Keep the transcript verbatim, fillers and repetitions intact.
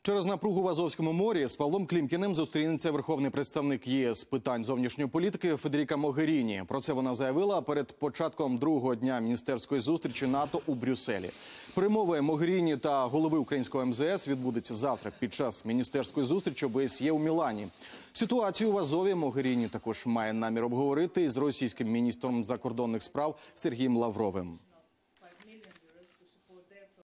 Через напругу в Азовському морі з Павлом Клімкіним зустрінеться верховний представник ЄС з питань зовнішньої політики Федеріка Могеріні. Про це вона заявила перед початком другого дня міністерської зустрічі НАТО у Брюсселі. Перемови Могеріні та голови українського ем зе ес відбудеться завтра під час міністерської зустрічі о бе ес є у Мілані. Ситуацію в Азові Могеріні також має намір обговорити із російським міністром закордонних справ Сергієм Лавровим.